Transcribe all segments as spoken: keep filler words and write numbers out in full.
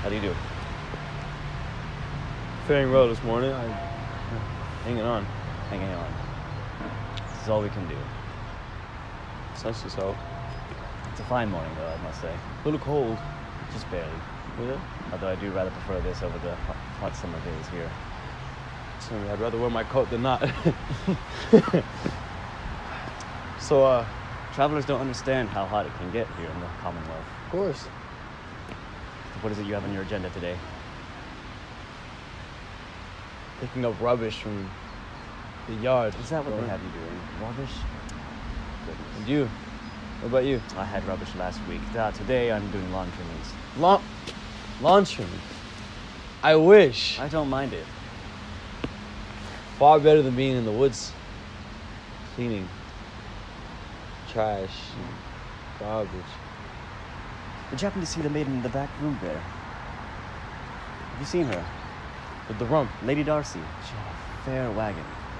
How do you do? Faring well this morning. I'm hanging on. Hanging on. This is all we can do. Essentially so. It's a fine morning, though, I must say. A little cold. Just barely. Yeah. Although I do rather prefer this over the hot, hot summer days here. So I'd rather wear my coat than not. So, uh... travelers don't understand how hot it can get here in the Commonwealth. Of course. What is it you have on your agenda today? Picking up rubbish from the yard. Is that what they have you doing? Rubbish? Goodness. And you? What about you? I had rubbish last week. Uh, today I'm doing lawn trimmings. Lawn... Lawn trimming? I wish. I don't mind it. Far better than being in the woods. Cleaning. Trash. Garbage. Did you happen to see the maiden in the back room there? Have you seen her? With the rump. Lady Darcy. She had a fair wagon.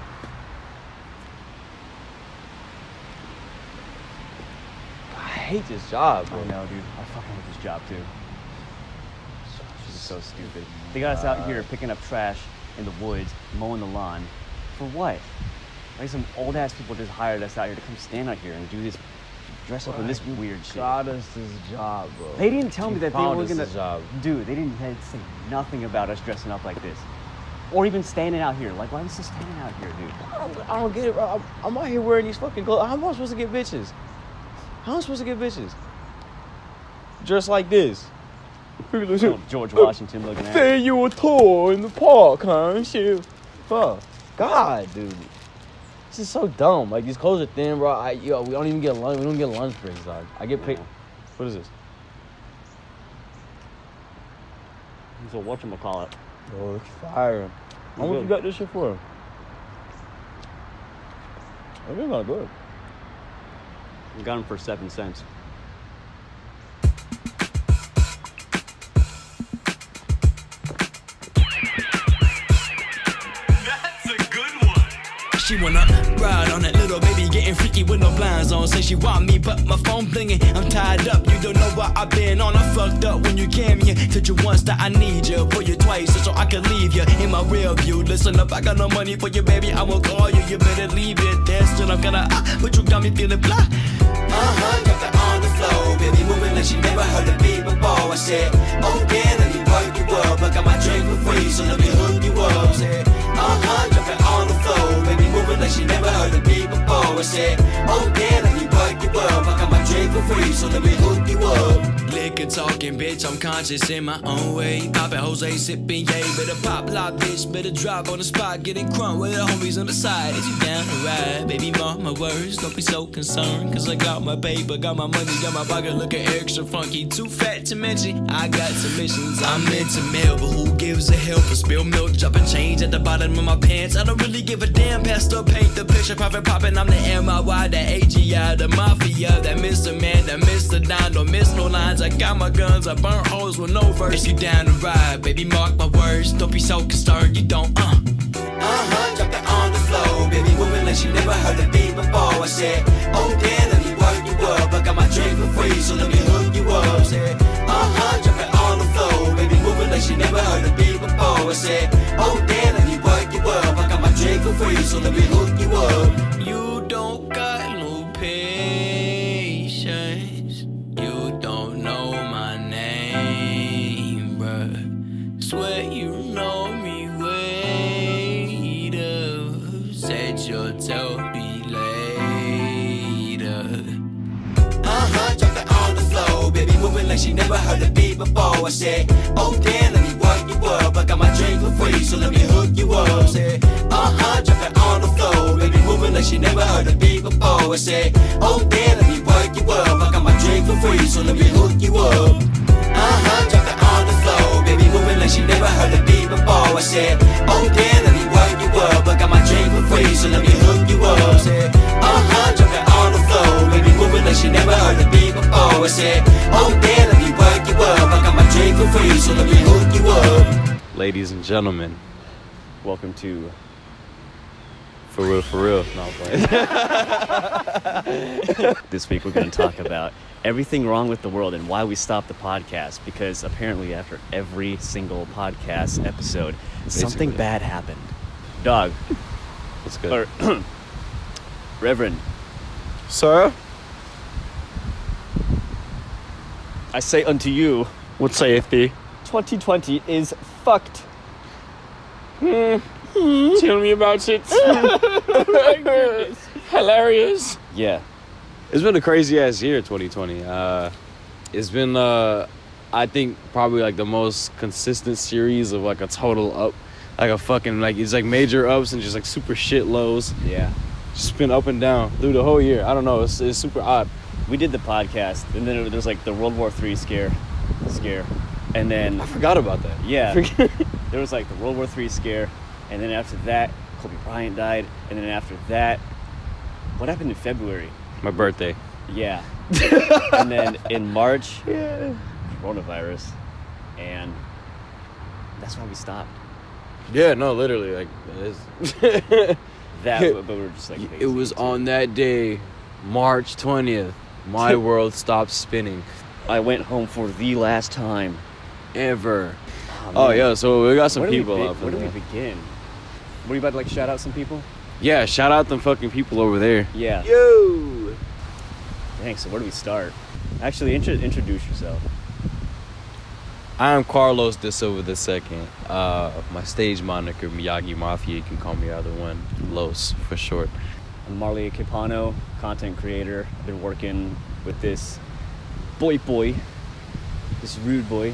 I hate this job, bro. I know, dude. I fucking hate this job, too. This is so stupid. They got us out here picking up trash in the woods, mowing the lawn. For what? Like some old-ass people just hired us out here to come stand out here and do this, dress up in this weird shit. Got us this job, bro. They didn't tell me You that they found were us gonna... this job. Dude, they didn't they say nothing about us dressing up like this. Or even standing out here. Like, why are we still standing out here, dude? I don't, I don't get it, bro. I'm, I'm out here wearing these fucking clothes. How am I supposed to get bitches? How am I supposed to get bitches? Dressed like this. Little George Washington looking at it. Say you a tour in the park, huh? Shit. Fuck. God, dude. This is so dumb. Like, these clothes are thin, bro. I, yo, we don't even get lunch. We don't get lunch breaks, dog. I get paid. Yeah. What is this? So whatchamacallit? Oh, it's fire. How much you got this shit for? I think it's not good. We got them for seven cents. She wanna ride on that little baby, getting freaky with no blinds on. Say she want me, but my phone blinging. I'm tied up, you don't know what I've been on. I fucked up when you came here. Told you once that I need you, put you twice so I can leave you in my real view. Listen up, I got no money for you, baby. I will call you, you better leave it there. Still I'm gonna ah, but you got me feeling blah. Uh-huh, got that on the floor, baby, moving like she never heard of me before. I said, oh yeah, let me work you up. I got my drink for free, so let me hook you up. Said, uh-huh, drop it on the floor, baby, moving like she never heard of me before. I said, oh yeah, let me work you up. I got my drink for free, so let me hook you up. Liquor talking, bitch, I'm conscious in my own way. Poppin' Jose, sippin' yay. Better pop lock, bitch, better drop on the spot. Getting crunk with the homies on the side. Is you down to ride? Baby, mark my words, don't be so concerned. Cause I got my paper, got my money, got my pocket looking extra funky. Too fat to mention, I got submissions. I'm into mail, but who gives a hell for spilled milk? Dropping change at the bottom of my pants. I don't really give a damn, pastor, paint the picture. Profit poppin', I'm the M I Y, the A G I, the mafia, that Mister Man, that Mister Don. Don't miss no lines, I got my guns, I burn holes with no verse. If you down to ride, baby, mark my words. Don't be so concerned, you don't, uh Uh-huh, drop it on the floor, baby, moving like she never heard of me before. I said, oh yeah, let me work you up. I got my drink for free, so let me hook you up. Said, uh-huh, drop it on the floor, baby, moving like she never heard of me before. I said, oh yeah, let me work you up. I got my drink for free, so let me hook you up. You don't got no patience. You don't know my name, bruh. Swear you know me way up. Said you'll tell me later. Uh-huh, drop it on the floor, baby, moving like she never heard of me before. I said, oh yeah, let me work you up. I got my drink for free, so let me hook you up. Said, uh-huh, drop it on the floor, baby, moving like she never heard of me before. I said, oh yeah, let me work you up. I got my drink for free, so let me hook you up. Uh-huh, drop it on the floor, baby, moving like she never heard of me before. I said, oh yeah, let me work you up. I got my drink for free, so let me hook you up. Said, uh-huh, drop it on the floor, baby, moving like she never heard of me before. I said, oh yeah, let me work you up. I got my drink for free, so let me hook you up. Ladies and gentlemen, Welcome to... for real, for real. No, I'm playing. This week we're going to talk about everything wrong with the world and why we stopped the podcast, because apparently after every single podcast episode, Basically. something bad happened. Dog. That's good. Or, Reverend, Sir? I say unto you, What saith thee? twenty twenty is fucked. Tell me about it. Hilarious. Yeah. It's been a crazy ass year, twenty twenty. Uh, it's been, uh, I think, probably like the most consistent series of like a total up, like a fucking like it's like major ups and just like super shit lows. Yeah. Just been up and down through the whole year. I don't know. It's it's super odd. We did the podcast, and then there was like the World War Three scare, scare, and then I forgot about that. yeah, there was like the World War Three scare, and then after that, Kobe Bryant died, and then after that, what happened in February? My birthday. Yeah, and then in March, Yeah. coronavirus, and that's why we stopped. Yeah. No, literally, like it's That, but we were just like, it was on that day, March twentieth. My world stopped spinning. I went home for the last time Ever. Oh, Oh, man. yeah, so we got some Where do we people be- up Where do in we there. begin? Were you about to like shout out some people? Yeah, shout out them fucking people over there. Yeah. Yo! Thanks. So where do we start? Actually, intro- introduce yourself. I am Carlos De Silva the second. Uh, my stage moniker, Miyagi Mafia. You can call me either one. Los, for short. I'm Marley Capano, content creator. I've been working with this boy boy, this rude boy,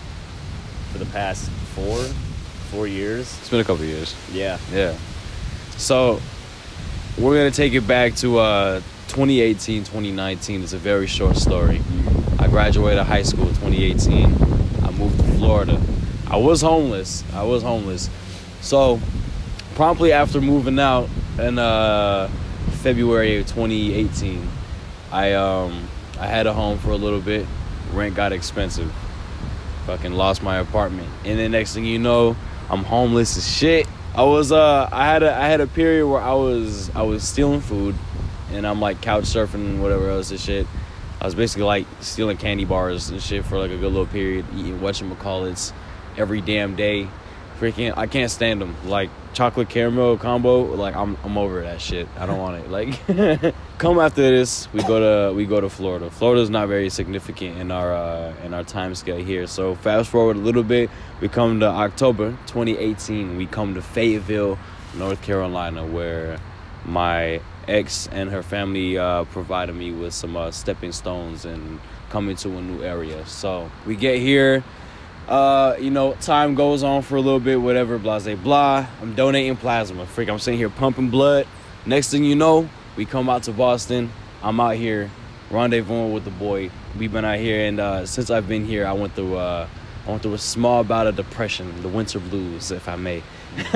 for the past four, four years. It's been a couple years. Yeah. Yeah. So, we're going to take it back to uh, twenty eighteen, twenty nineteen. It's a very short story. I graduated high school in twenty eighteen. I moved to Florida. I was homeless. I was homeless. So, promptly after moving out in uh, February of twenty eighteen, I um I had a home for a little bit. Rent got expensive. Fucking lost my apartment. And then next thing you know, I'm homeless as shit. I was uh I had a I had a period where I was I was stealing food, and I'm like couch surfing and whatever else and shit. I was basically like stealing candy bars and shit for like a good little period, eating whatchamacallits every damn day. Freaking, I can't stand them. Like chocolate caramel combo, like I'm I'm over that shit. I don't want it. Like, come after this, we go to we go to Florida. Florida's not very significant in our uh, in our time scale here. So fast forward a little bit, we come to October twenty eighteen. We come to Fayetteville, North Carolina, where my ex and her family uh, provided me with some uh, stepping stones and coming to a new area. So we get here. Uh, you know, time goes on for a little bit, whatever, blah, blah, blah. I'm donating plasma. Freak, I'm sitting here pumping blood. Next thing you know, we come out to Boston. I'm out here rendezvousing with the boy. We've been out here, and uh, since I've been here, I went through, uh, I went through a small bout of depression, the winter blues, if I may.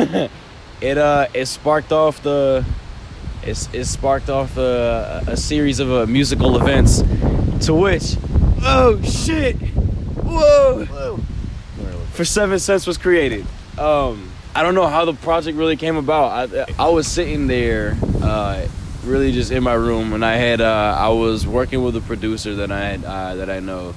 it, uh, it sparked off the, it's, it sparked off a, a series of uh, musical events to which, oh, shit, whoa. Whoa. For Seven Cents was created. Um, I don't know how the project really came about. I, I was sitting there, uh, really just in my room, and I had uh, I was working with a producer that I had, uh, that I know,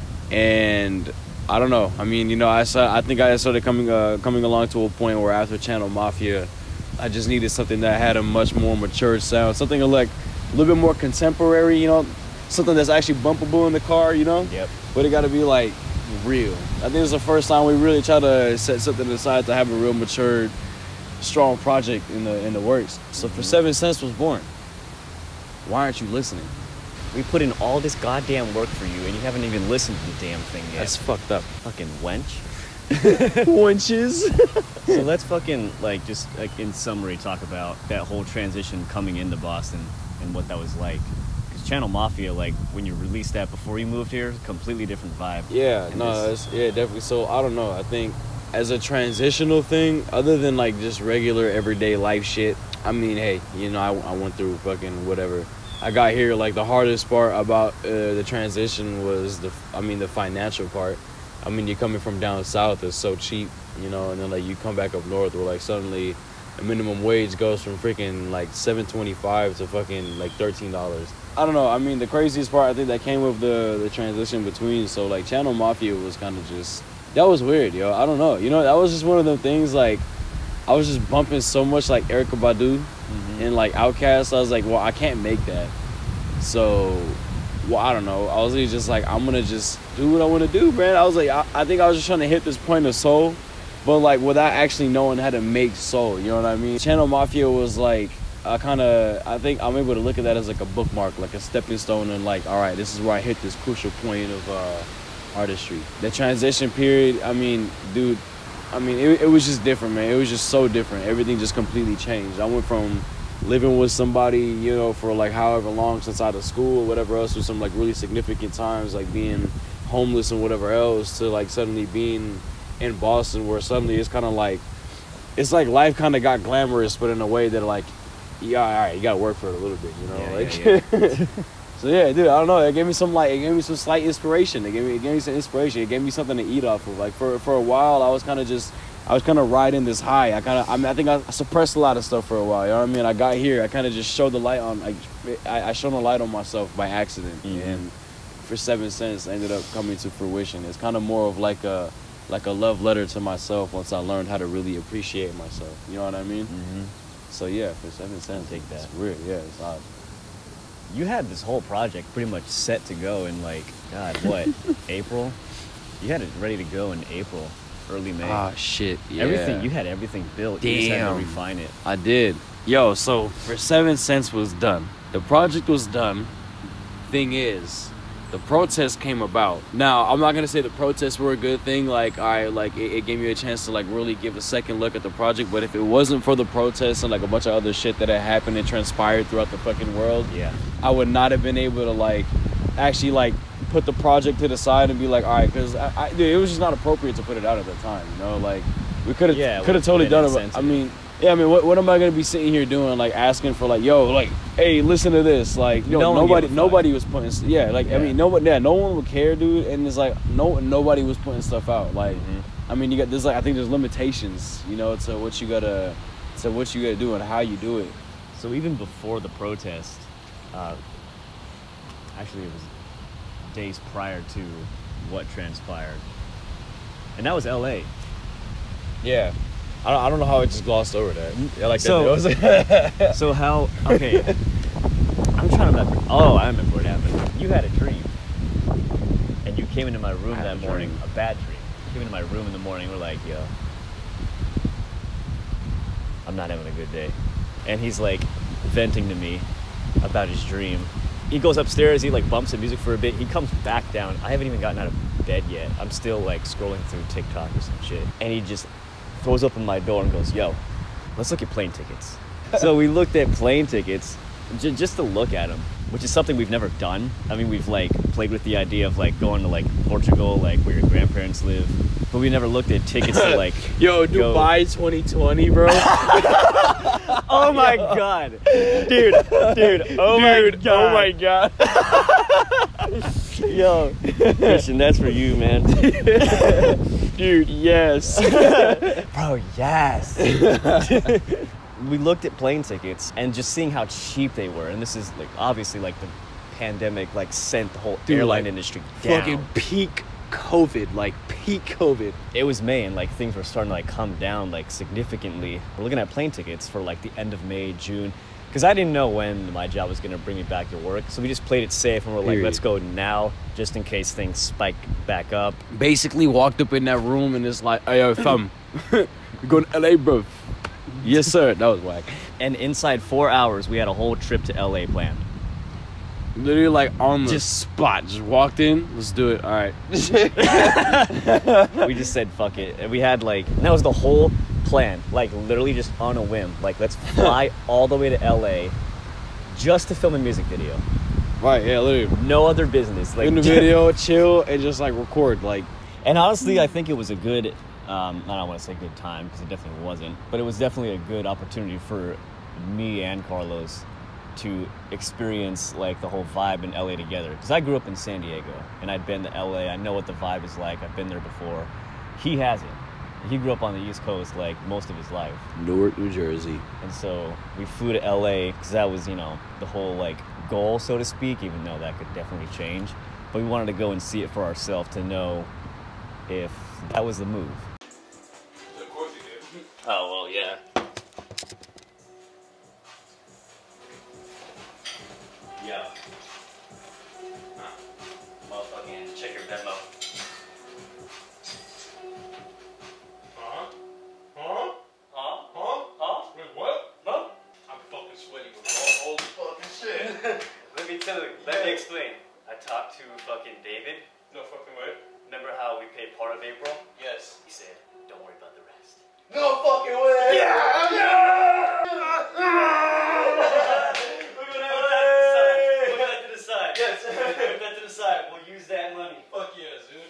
and I don't know. I mean, you know, I saw. I think I started coming uh, coming along to a point where after Channel Mafia, I just needed something that had a much more mature sound, something like a little bit more contemporary. You know, something that's actually bumpable in the car. You know. Yep. But it got to be like real. I think it's the first time we really try to set something aside to have a real mature, strong project in the in the works. So for Seven Cents was born. Why aren't you listening? We put in all this goddamn work for you, and you haven't even listened to the damn thing yet. That's fucked up. fucking wench. Wenches. So let's fucking like just like in summary talk about that whole transition coming into Boston and what that was like. Because Channel Mafia, like when you released that before you moved here, completely different vibe. Yeah, And no, this- it's, yeah, definitely. So I don't know. I think as a transitional thing, other than like just regular everyday life shit. I mean, hey, you know, I, I went through fucking whatever. I got here. Like the hardest part about uh, the transition was the, I mean, the financial part. I mean, you're coming from down south, it's so cheap, you know, and then like you come back up north where like suddenly a minimum wage goes from freaking like seven twenty-five to fucking like thirteen dollars. I don't know. I mean, the craziest part I think that came with the the transition between. So like Channel Mafia was kind of just that was weird, yo. I don't know. You know, that was just one of them things. Like I was just bumping so much like Erykah Badu mm-hmm. and like Outkast. I was like, well, I can't make that. So, well, I don't know. I was really just like, I'm gonna just do what I want to do, man. I was like, I, I think I was just trying to hit this point of soul, but like without actually knowing how to make soul. You know what I mean? Channel Mafia was like. I kind of, I think I'm able to look at that as like a bookmark, like a stepping stone, and like, all right, this is where I hit this crucial point of uh, artistry. The transition period, I mean, dude, I mean, it, it was just different, man. It was just so different. Everything just completely changed. I went from living with somebody, you know, for like however long since out of school or whatever else, with some like really significant times, like being homeless and whatever else, to like suddenly being in Boston, where suddenly it's kind of like, it's like life kind of got glamorous, but in a way that like, yeah, all right, you gotta work for it a little bit, you know. Yeah, like, yeah, yeah. So yeah, dude, I don't know. It gave me some like, it gave me some slight inspiration. It gave me, it gave me some inspiration. It gave me something to eat off of. Like for for a while, I was kind of just, I was kind of riding this high. I kind of, I mean, I think I suppressed a lot of stuff for a while. You know what I mean? I got here, I kind of just showed the light on, like, I, I shone a light on myself by accident, mm-hmm. and for Seven Cents ended up coming to fruition. It's kind of more of like a, like a love letter to myself once I learned how to really appreciate myself. You know what I mean? Mm-hmm. So yeah, for Seven Cents, take that. It's weird, yeah, it's odd. You had this whole project pretty much set to go in like, God, what, April? You had it ready to go in April, early May. Ah, shit, yeah. Everything, you had everything built. Damn. You just had to refine it. I did. Yo, so for Seven Cents was done. The project was done. Thing is, the protest came about. Now, I'm not gonna say the protests were a good thing. Like, I like it, it gave me a chance to like really give a second look at the project. But if it wasn't for the protests and like a bunch of other shit that had happened and transpired throughout the fucking world, yeah, I would not have been able to like actually like put the project to the side and be like, all right, because I, I, dude, it was just not appropriate to put it out at the time. You know, like we could have yeah, could have totally done it. But, I mean. Yeah, I mean, what what am I gonna be sitting here doing? Like asking for like, yo, like, hey, listen to this. Like, yo, no nobody, nobody was putting. Yeah, like, yeah. I mean, nobody, yeah, no one would care, dude. And it's like, no, nobody was putting stuff out. Like, mm-hmm. I mean, you got there's like, I think there's limitations, you know, to what you gotta, to what you gotta do and how you do it. So even before the protest, uh, actually, it was days prior to what transpired, and that was L A. Yeah. I don't, I don't know how I just glossed over that. Yeah, like so, that. So how? Okay, I'm trying to remember. Oh, I remember what happened. You had a dream, and you came into my room that morning. Dream. A bad dream. You came into my room in the morning. We're like, yo, I'm not having a good day, and he's like venting to me about his dream. He goes upstairs. He like bumps the music for a bit. He comes back down. I haven't even gotten out of bed yet. I'm still like scrolling through TikTok or some shit, and he just throws open my door and goes, yo, let's look at plane tickets. So we looked at plane tickets j- just to look at them, which is something we've never done. I mean, we've like played with the idea of like going to like Portugal, like where your grandparents live, but we never looked at tickets to like yo, go. Dubai twenty twenty, bro. Oh my god, dude, dude, oh dude, my god, oh my god. Yo, Christian, that's for you, man. Dude, yes. Bro, yes. We looked at plane tickets and just seeing how cheap they were, and this is like obviously like the pandemic like sent the whole Dude, airline like, industry down. Fucking peak COVID, like peak COVID. It was May and like things were starting to like come down like significantly. We're looking at plane tickets for like the end of May, June. Because I didn't know when my job was going to bring me back to work. So we just played it safe and we're like, Period. let's go now, just in case things spike back up. Basically walked up in that room and it's like, hey, yo, fam, you're going to L A, bro. Yes, sir. That was whack. And inside four hours, we had a whole trip to L A planned. Literally like on the Just- spot. Just walked in. Let's do it. All right. We just said, fuck it. And we had like, and that was the whole plan. Like literally just on a whim. Like let's fly all the way to L A just to film a music video. Right, yeah, literally. No other business. Like In the video, chill, and just like record. Like, And honestly, I think it was a good, um, I don't want to say good time because it definitely wasn't, but it was definitely a good opportunity for me and Carlos to experience like the whole vibe in L A together. Because I grew up in San Diego and I'd been to L A. I know what the vibe is like. I've been there before. He hasn't. he grew up on the East Coast like most of his life. Newark, New Jersey. And so we flew to L A because that was, you know, the whole like goal, so to speak, even though that could definitely change. But we wanted to go and see it for ourselves to know if that was the move. Of course he did. Oh, well, yeah. Yeah. Huh. Motherfucking check your Venmo. Huh? Huh? Huh? Huh? Huh? Wait, what? Huh? I'm fucking sweaty with all, all the fucking shit. Let me tell you, let me explain. I talked to fucking David. No fucking way. Remember how we paid part of April? Yes. He said, don't worry about the rest. No fucking way. Yeah! Yeah! We're gonna put that to the side. Put that to the side. Yes. Put that to the side. We'll use that money. Fuck yes, dude.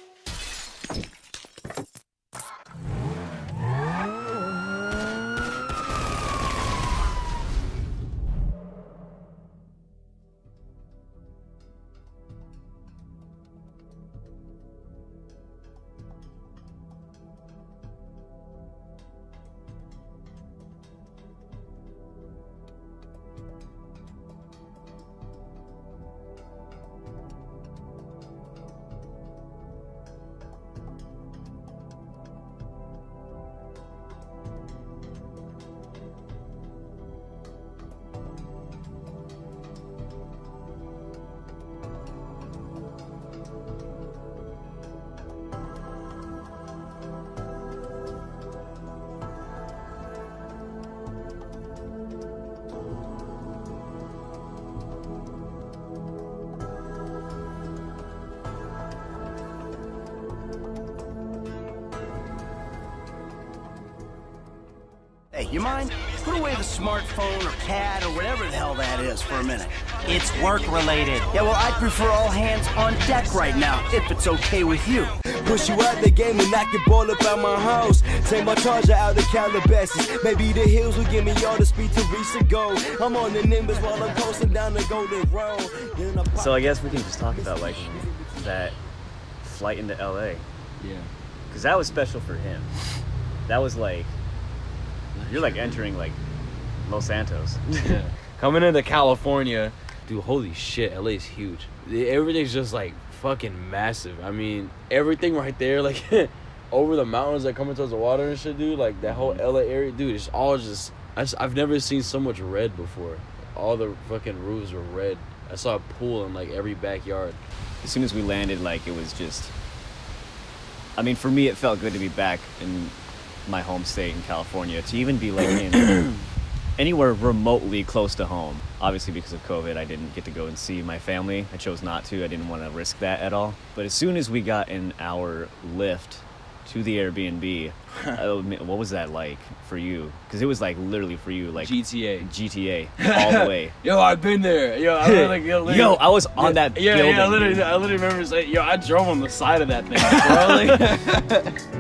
Hey, you mind? Put away the smartphone or pad or whatever the hell that is for a minute. It's work-related. Yeah, well, I'd prefer all hands on deck right now, if it's okay with you. Push you out the game and knock the ball up out my house. Take my charger out of Calabasas. Maybe the hills will give me all the speed to reach the goal. I'm on the Nimbus while I'm coasting down the Golden Road. So I guess we can just talk about like that flight into L A. Yeah. Because that was special for him. That was like, you're like entering like Los Santos. Yeah. Coming into California, dude, holy shit, L A's huge. Everything's just like fucking massive. I mean, everything right there, like over the mountains that coming towards the water and shit, dude, like that whole L A area, dude, it's all just, I just, I've never seen so much red before. All the fucking roofs were red. I saw a pool in like every backyard. As soon as we landed, like it was just, I mean, for me, it felt good to be back in my home state in California, to even be like in anywhere remotely close to home. Obviously, because of COVID, I didn't get to go and see my family. I chose not to. I didn't want to risk that at all. But as soon as we got in our Lyft to the Airbnb, uh, what was that like for you? Because it was like literally for you, like G T A. G T A all the way. Yo, I've been there. Yo, I was like, yo, yo, I was on that yeah, building. Yeah, I literally, dude. I literally remember saying, yo, I drove on the side of that thing, bro. Like,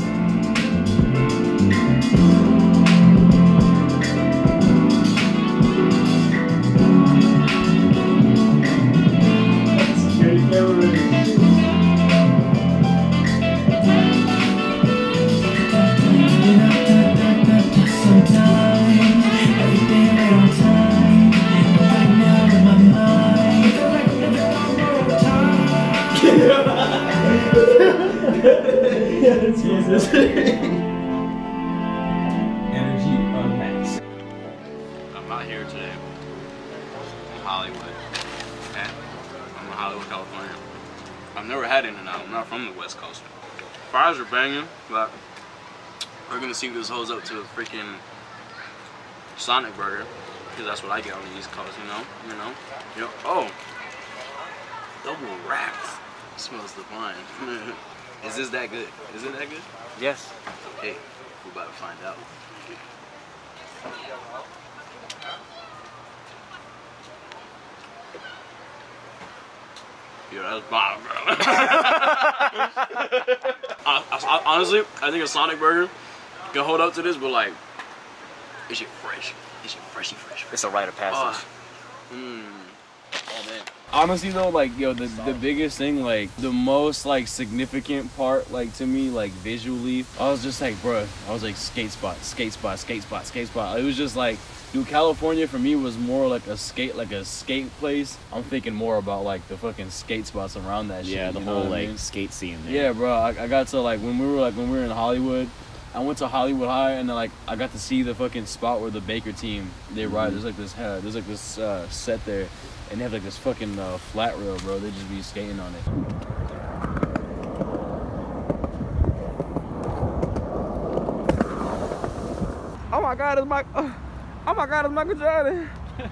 Jesus. Energy unmatched. I'm not here today. I'm Hollywood. Okay? I'm in Hollywood, California. I've never had In-N-Out. I'm not from the West Coast. Fries are banging, but we're gonna see if this holds up to a freaking Sonic Burger, because that's what I get on the East Coast, you know? You know? Yep. Oh! Double wrapped. Smells divine. Is this that good? Is it that good? Yes. Okay, we're about to find out. Yo, that's bomb, bro. I, I, honestly, I think a Sonic Burger can hold up to this, but like, it's shit fresh. It's shit freshy fresh. It's a rite of passage. Oh, mm. Oh man. Honestly though, like yo, the, the biggest thing, like the most like significant part, like to me, like visually, I was just like, bruh, I was like skate spot, skate spot, skate spot, skate spot. It was just like, dude, California for me was more like a skate, like a skate place. I'm thinking more about like the fucking skate spots around that shit. Yeah, the you know whole what I like mean? skate scene there. Yeah, bro. I, I got to like when we were like when we were in Hollywood. I went to Hollywood High and then like I got to see the fucking spot where the Baker team they ride. There's like this uh, there's like this uh, set there, and they have like this fucking uh, flat rail, bro. They just be skating on it. Oh my God, it's Mike. Oh, oh my God, it's Michael Jordan.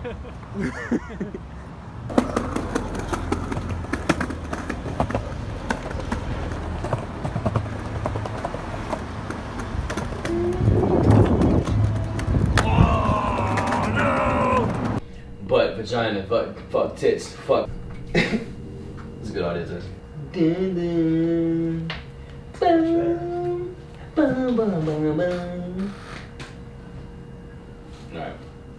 Butt, vagina, fuck, fuck tits, fuck. It's a good audience, this. Dun, dun. Bum, bum, bum, bum, bum. Alright.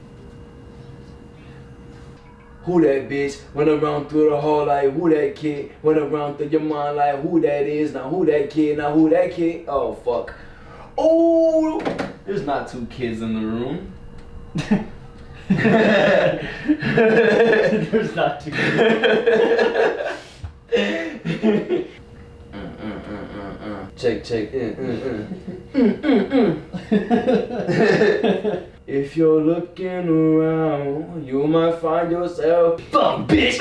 Who that bitch? Run around through the hall like who that kid? Run around through your mind like who that is? Now who that kid? Now who that kid? Oh fuck. Oh, there's not two kids in the room. There's not two. mm, mm, mm, mm, mm. Check, check. Mm, mm, mm. Mm, mm, mm. If you're looking around, you might find yourself. Fuck, bitch.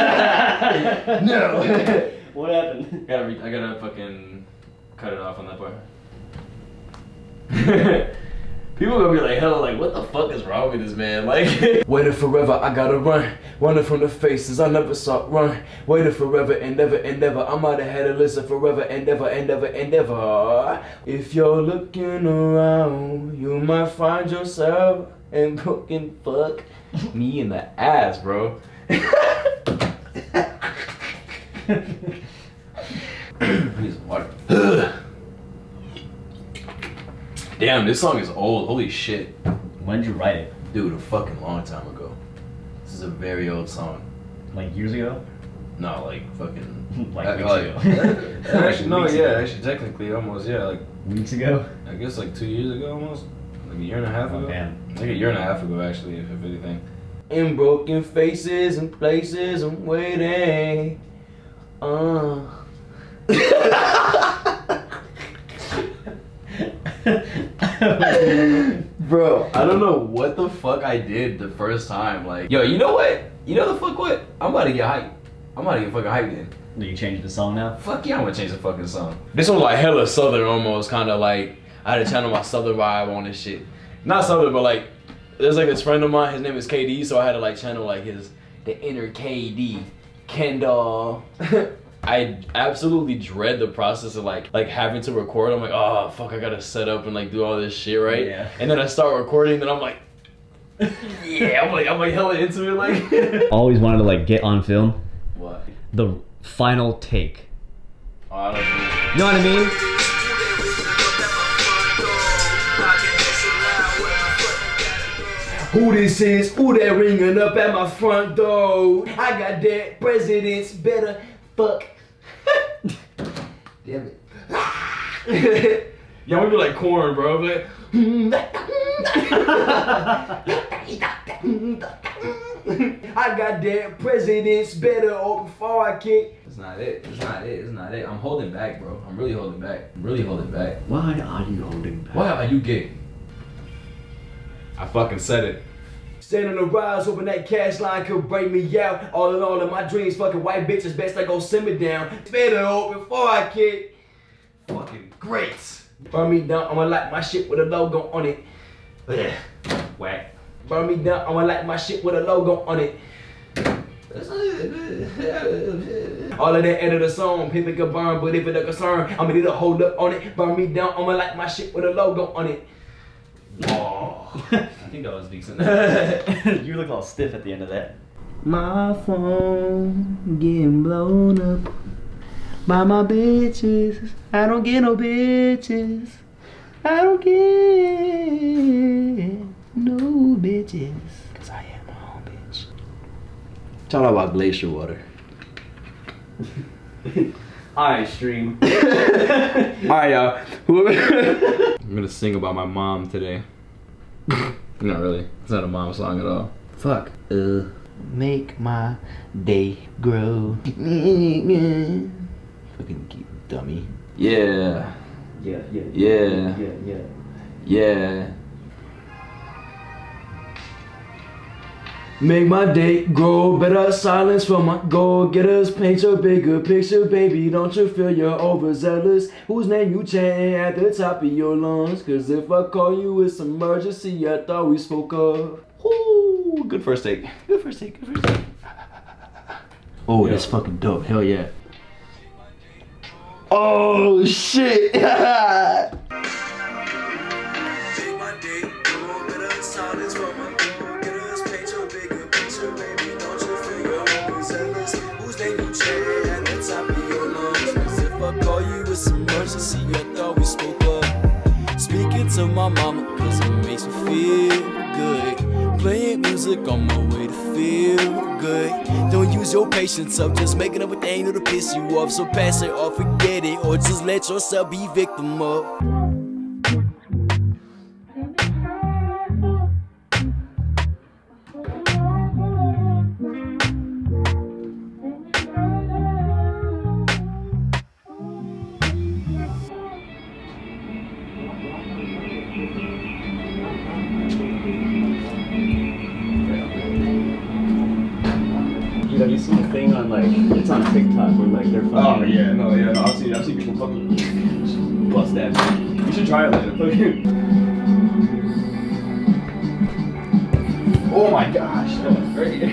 No. What happened? I gotta, re I gotta fucking cut it off on that part. People gonna be like, hell, like, what the fuck is wrong with this man? Like, waited forever, I gotta run. Running from the faces, I never saw run. Waited forever and never and never. I might have had to listen forever and never and never and never. If you're looking around, you might find yourself and fucking fuck me in the ass, bro. I need some water. Damn, this song is old. Holy shit. When did you write it? Dude, a fucking long time ago. This is a very old song. Like years ago? No, like fucking... Like uh, weeks like, ago. Actually, no, Weeks yeah, ago. actually, technically, almost, yeah, like... Weeks ago? I guess like two years ago, almost? Like a year and a half Oh, ago? damn. Like a year and a half ago, actually, if, if anything. In broken faces and places I'm waiting. Uh. Bro, I don't know what the fuck I did the first time. Like, yo, you know what? You know the fuck what? I'm about to get hyped. I'm about to get fucking hyped in. Do you change the song now? Fuck yeah, I'm gonna change the fucking song. This one like hella southern almost, kind of like, I had to channel my southern vibe on this shit. Not southern, but like, there's like this friend of mine, his name is K D, so I had to like channel like his, the inner K D, Kendall. I absolutely dread the process of like like having to record. I'm like, oh fuck, I gotta set up and like do all this shit, right? Yeah. And then I start recording, and I'm like, yeah, I'm like I'm like hella into it, like. Always wanted to like get on film. What? The final take. Oh, I don't know. You know what I mean? Who this is? Who that ringing up at my front door? I got dead presidents, better fuck. Damn it. Yeah, we be like corn, bro. Like, I got dead presidents, better open before I kick. it's not it. It's not it. It's not it. I'm holding back, bro. I'm really holding back. I'm really holding back. Why are you holding back? Why are you gay? I fucking said it. Stand on the rise, hoping that cash line could break me out. All in all, in my dreams, fucking white bitches, best I go simmer down. Better open before I kick. Fucking great. Burn me down, I'ma like my shit with a logo on it. Yeah. Whack. Burn me down, I'ma like my shit with a logo on it. All of that end of the song, people can burn, but if it's a concern, I'ma need to hold up on it. Burn me down, I'ma like my shit with a logo on it. Oh. I think that was decent. You look all stiff at the end of that. My phone getting blown up by my bitches. I don't get no bitches. I don't get no bitches. Cause I am my own bitch. Shout out about glacier water. Alright, stream. Alright, y'all. Whoever. I'm gonna sing about my mom today. Not really. It's not a mom song at all. Fuck. Uh, make my day grow. Fucking keep dummy. Yeah. Yeah, yeah. Yeah. Yeah, yeah. Yeah. Make my day grow, better silence from my go-getters. Paint a bigger picture, baby, don't you feel you're overzealous? Whose name you chanting at the top of your lungs? Cause if I call you, it's emergency, I thought we spoke of. Ooh, good first take, good first take, good first take. Oh, yeah. That's fucking dope, hell yeah. Oh, shit! Emergency, I thought we spoke up. Speaking to my mama, cause it makes me feel good. Playing music on my way to feel good. Don't use your patience up, just making up a thing that'll piss you off. So pass it or forget it, or just let yourself be victim of. Have you seen the thing on like, it's on TikTok where like they're fucking. Oh yeah, no, yeah, no, I've seen, I've seen people fucking bust that shit. You should try it later. Fucking. Oh my gosh, that was great.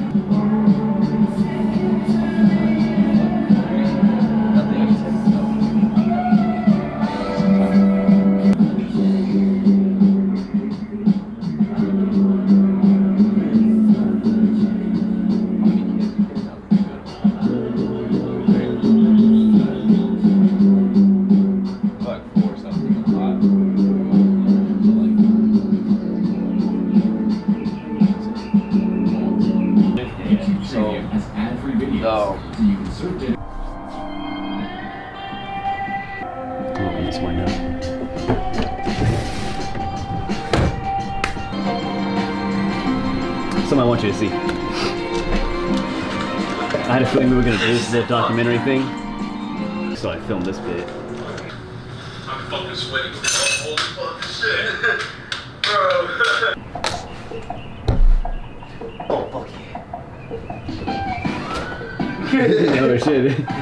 Something I want you to see. I had a feeling we were gonna do this as a documentary thing, so I filmed this bit. I'm fucking sweating. Holy fucking shit. Bro. Oh, fuck yeah. Oh, shit.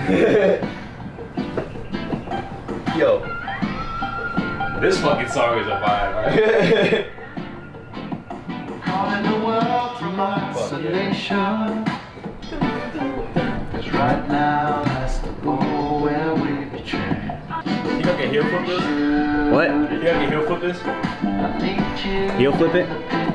Yo. This fucking song is a vibe, right? Calling the world from isolation. Cause right now that's the goal where we betray. You gonna get heel flip this? What? You gonna get heel flip this? Heel flip it?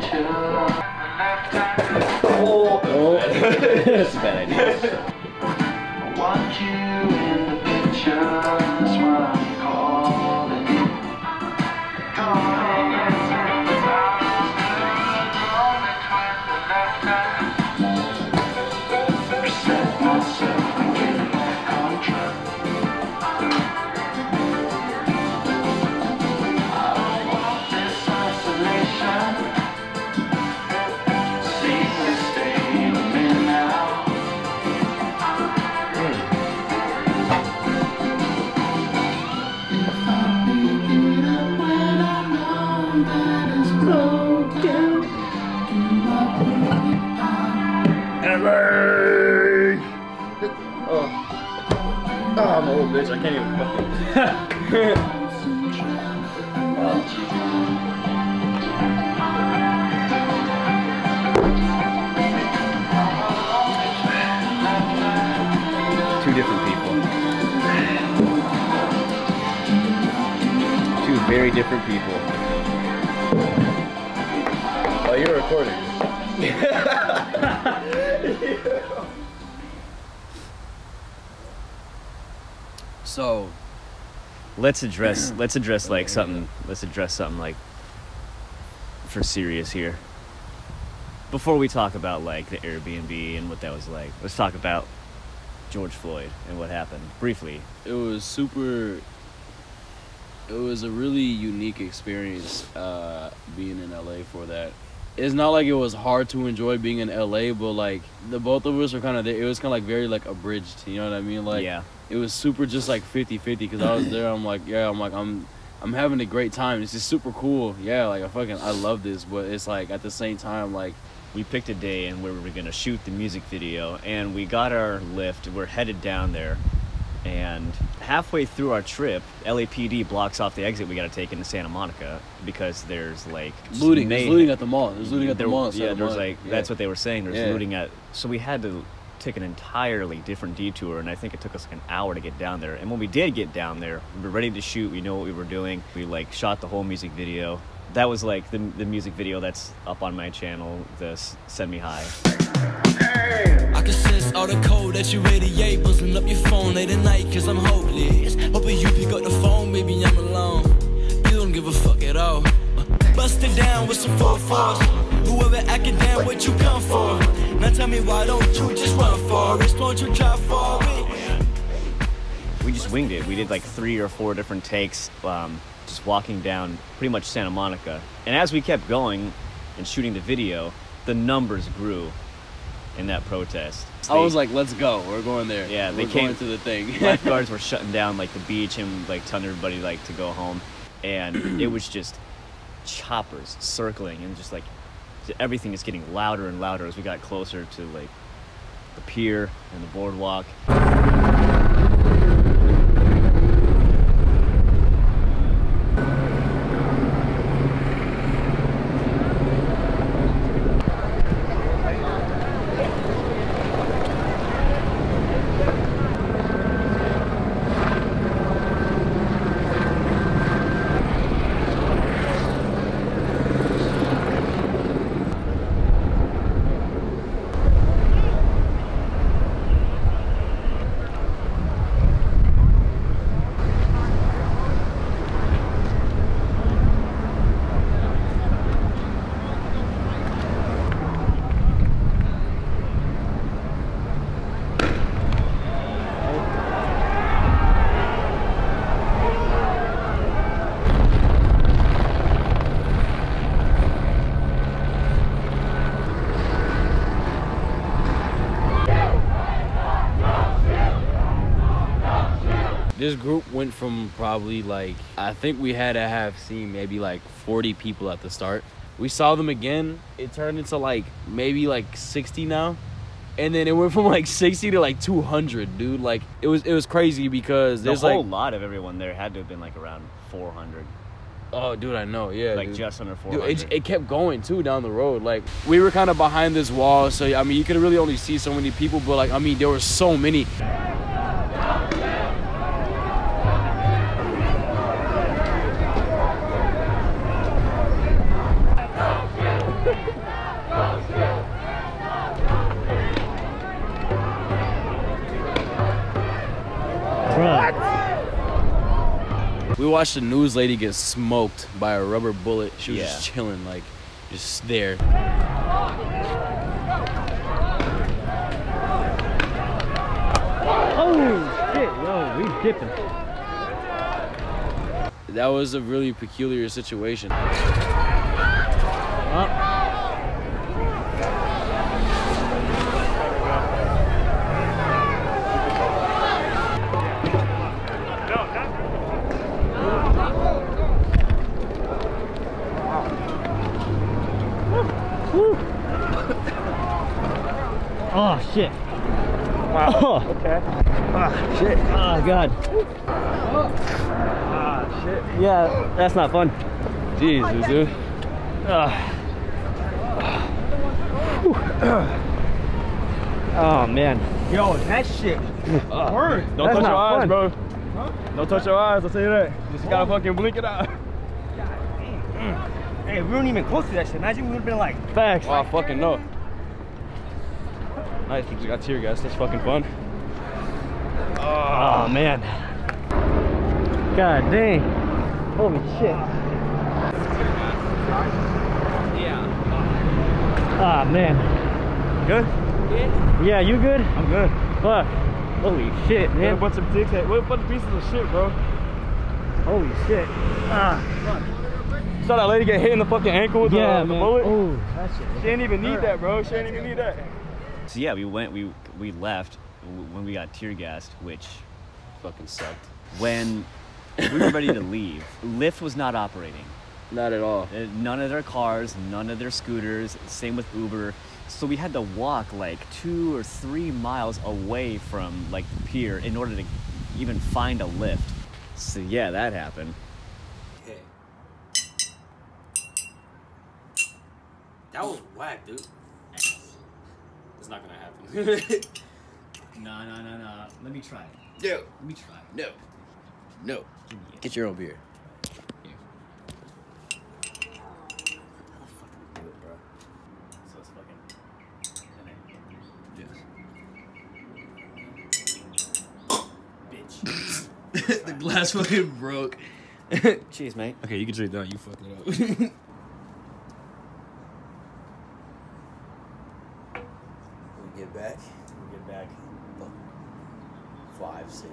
Oh, oh. That's a bad idea. I want you in the picture, that's what I'm calling you. Calling you. Set myself and get back on track. I don't want this isolation. See me stay in a minute now. If I'm picking it up when I know that it's broken, do I put it on? Ever. Oh. Oh, I'm an old bitch. I can't even fucking. Two different people. Two very different people. Oh, you're recording. So let's address let's address like something let's address something like for serious here. before we talk about like the Airbnb and what that was like, let's talk about George Floyd and what happened briefly. It was super. It was a really unique experience uh, being in L A for that. It's not like it was hard to enjoy being in L A, but like the both of us were kind of there. It was kind of like very like abridged, you know what I mean? Like yeah. It was super just like fifty fifty because I was there. I'm like, yeah, I'm like, I'm I'm having a great time. It's just super cool. Yeah, like I fucking I love this, but it's like at the same time like. We picked a day and where we were gonna shoot the music video, and we got our lift. We're headed down there, and halfway through our trip, L A P D blocks off the exit we gotta take into Santa Monica because there's like looting. There's looting at the mall. There's looting at the there, mall. Yeah, there's like yeah. That's what they were saying. There's yeah. looting at. So we had to take an entirely different detour, and I think it took us like an hour to get down there. And when we did get down there, we were ready to shoot. We know what we were doing. We like shot the whole music video. That was like the, the music video that's up on my channel, this Send Me High. I can sense all the code that you radiate, buzzing up your phone late at night cause I'm hopeless. Hoping you pick up the phone, baby, I'm alone. You don't give a fuck at all. Bust it down with some four fours. Whoever acting down, what you come for? Now tell me why don't you just run for it? Won't you try for it? We just winged it. We did like three or four different takes. Um, just walking down pretty much Santa Monica. And as we kept going and shooting the video, the numbers grew in that protest. I was like, let's go. We're going there. Yeah, they We're came going to the thing. Lifeguards were shutting down like the beach and like telling everybody like to go home. And it was just choppers circling and just like everything is getting louder and louder as we got closer to like the pier and the boardwalk. This group went from probably like, I think we had to have seen maybe like forty people at the start. We saw them again. It turned into like maybe like sixty now. And then it went from like sixty to like two hundred, dude. Like it was it was crazy because there's the whole like, lot of everyone there had to have been like around four hundred. Oh, dude, I know, yeah. Like dude. just under four hundred. Dude, it, it kept going too down the road. Like we were kind of behind this wall, so I mean, you could really only see so many people. But like, I mean, there were so many. We watched a news lady get smoked by a rubber bullet. She was yeah. just chilling, like, just there. Oh shit, yo, we dipping. That was a really peculiar situation. Oh. Oh shit. Wow. Oh. Okay. Ah, shit. Oh god. Ah, shit. Yeah, that's not fun. Jesus, dude. Uh. Oh man. Yo, that shit uh, hurt. Don't That's touch your not eyes, fun. bro. Huh? Don't touch your eyes, I'll tell you that. Just gotta fucking blink it out. Hey, we weren't even close to that shit. Imagine we would have been like, Facts. Oh, I fucking know. Nice, we got tear gas. That's fucking fun. Oh man. God dang. Holy shit. Yeah. Ah, man. Good? Yeah. Yeah, you good? I'm good. Fuck. Holy shit, man. What a bunch of dicks. What a bunch of pieces of shit, bro. Holy shit. Ah, fuck. Saw that lady get hit in the fucking ankle with yeah, the, the man. bullet? Oh, that shit. She didn't even need that, bro. She didn't even need that. So yeah, we went, we we left when we got tear gassed, which Fucking sucked. when we were ready to leave, Lyft was not operating. Not at all. Uh, None of their cars, none of their scooters, same with Uber. So we had to walk like two or three miles away from like the pier in order to even find a Lyft. So yeah, that happened. Hey. That was whack, dude. It's not gonna happen. No, no, no, no. Let me try it. No. Let me try it. No. No. Get your own beer. So it's fucking. Bitch. The glass fucking broke. Cheers, mate. Okay, you can drink that. You fucked it up. we get back. We get back. Five City.